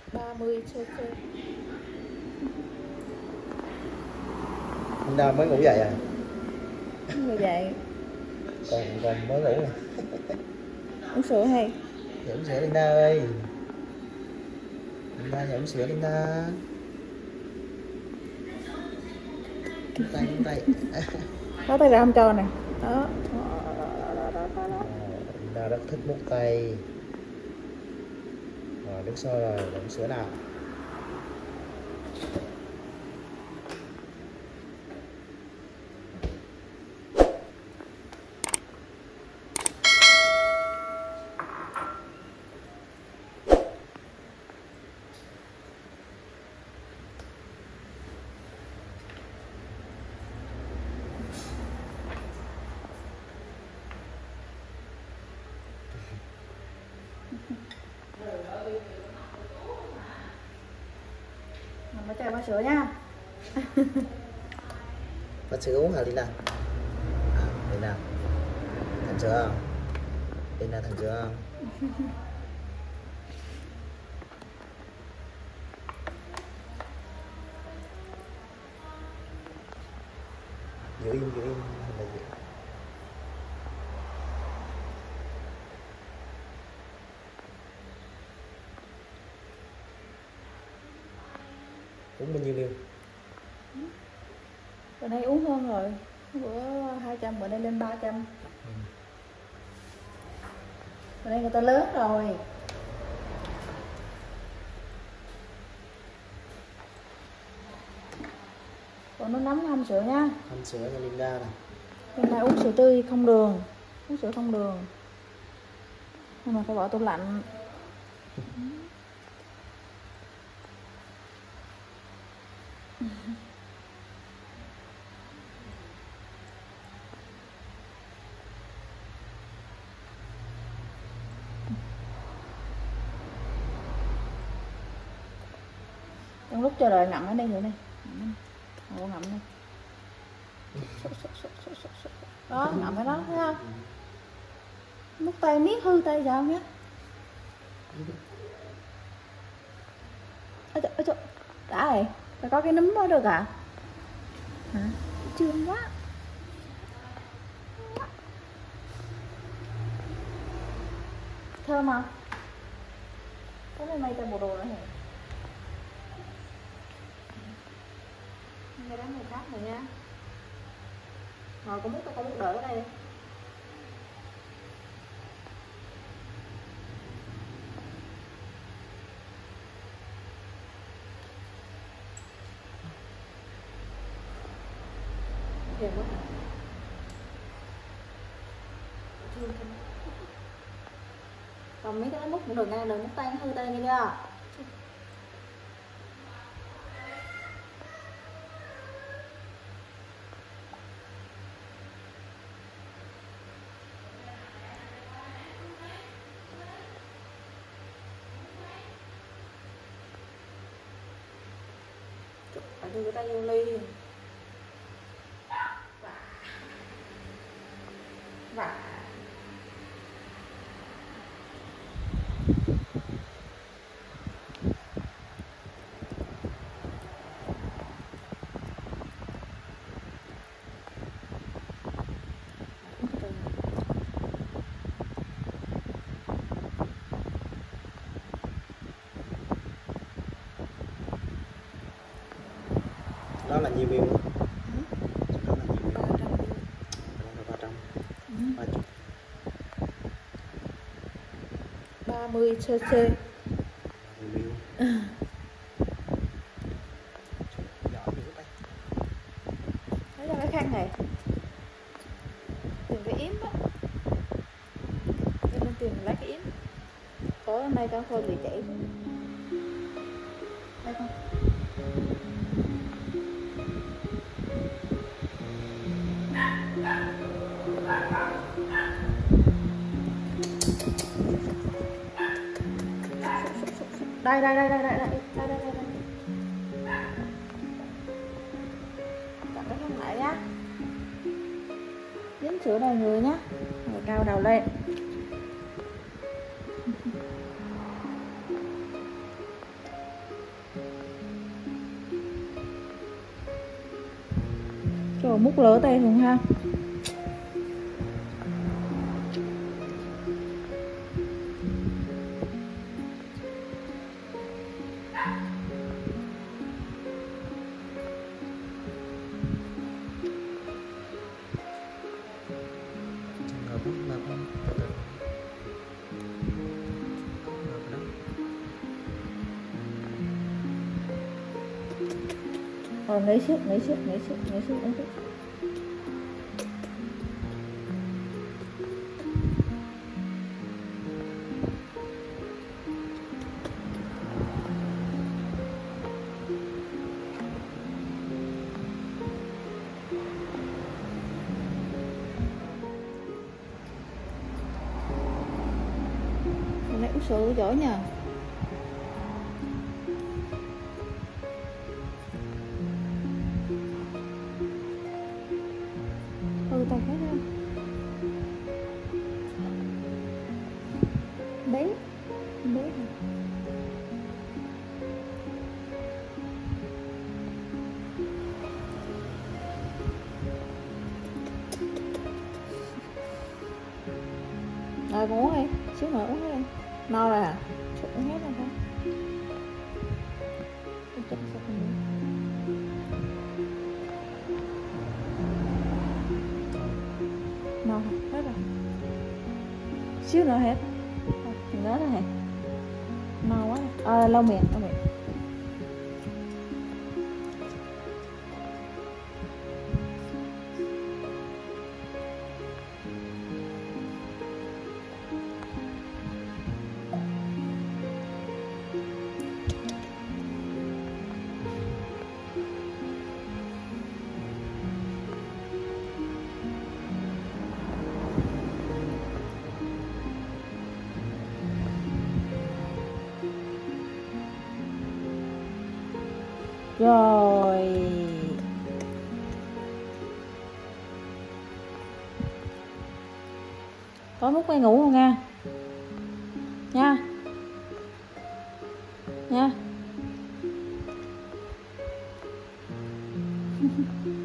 30 cc. Nào mới ngủ dậy à? Người dậy Còn mới ngủ. uống sữa hay Dạ uống sữa Linda ơi. Linda dạ uống sữa Linda. Uống tay. có tay ra không cho nè đó. Linda rất thích mút tay. Rồi nước sôi rồi, uống sữa nào. Mình cho bác sữa nha. Bác sữa uống hả Linda? Linda thành sữa không? Linda thành sữa không? Giữ im là gì? Uống bao nhiêu liều? Bữa nay uống hơn rồi, bữa 200, bữa nay lên 300. Bữa nay người ta lớn rồi. Còn nó nóng không sữa nha. Ăn sữa cho Linda này. Hôm nay uống sữa tươi không đường, uống sữa không đường. Nhưng mà phải bỏ tủ lạnh. Trong lúc chờ đợi ngậm ở đây nữa này. Ngậm đây. Đó, ngậm ở đó thấy không? Múc tay miết hư tay sao nhé. Ôi trời, đã rồi, phải có cái núm mới được à? Hả? Trương quá. Thơm không? Có này mày tay bộ đồ nữa hả? Nghe đánh người khác rồi nha. Ngồi có múc đỡ ở đây. Thèm quá hả? Thương không? Còn mấy cái múc cũng được nha, đừng múc tay hư tay nghe chưa? Phải đưa cái tay vô ly. Và Đó là nhiều view. Đó là nhiều view. 300 view. Đó là 300. 30 cc. Nhiều view. Giỏi nữa tay. Lấy ra cái khăn này. Tìm cái yếm á. Cho nên tìm lấy cái yếm. Tối hôm nay con phơi bị chảy. Đây không? Đây. Chọn cái khăn lại nhá. Dính sữa đầy người nhá. Rồi cao đầu lên. Trời mút lỡ tay luôn ha. Nghỉ xíu lấy út sữa giỏi nha. Tay cái đó bé rồi con uống đi, xíu nữa uống đi. No rồi hả? Uống hết rồi hả? No hết rồi. Xíu nữa hết. Mình nói thôi hả? No quá rồi. Lau miệng. Rồi có lúc quay ngủ không nha nha